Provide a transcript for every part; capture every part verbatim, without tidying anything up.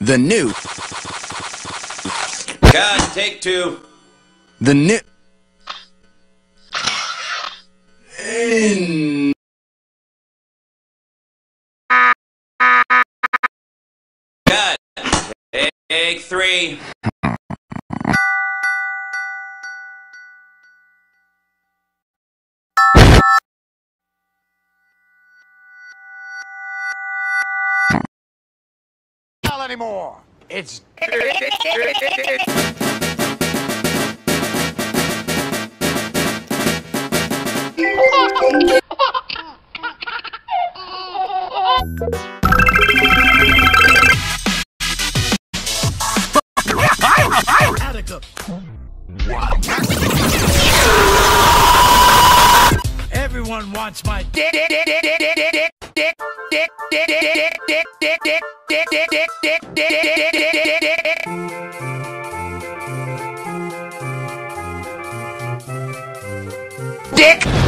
The new. Cut, take two. The new. In. Cut, take three. Not anymore. It's everyone wants my dick. Dick. Dick. Dick. Dick. Dick. Dick. Dick. Dick. Dick. Dick. Dick. Dick. Dick. Dick. Dick. Dick. Dick.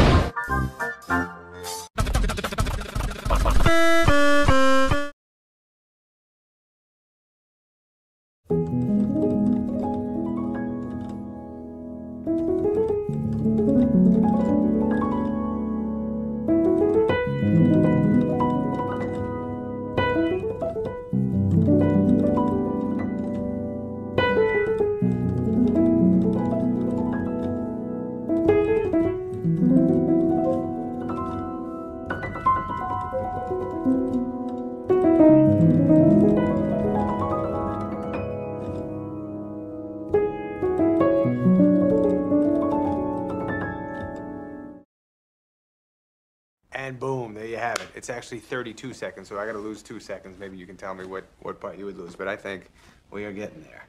And boom, there you have it. It's actually thirty-two seconds, so I gotta lose two seconds. Maybe you can tell me what, what part you would lose, but I think we are getting there.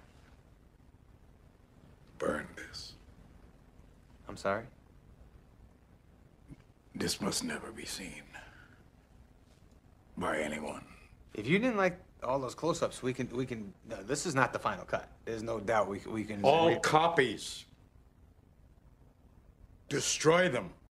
Burn this. I'm sorry? This must never be seen by anyone. If you didn't like all those close-ups, we can, we can, no, this is not the final cut. There's no doubt we, we can. All we, copies. Destroy them.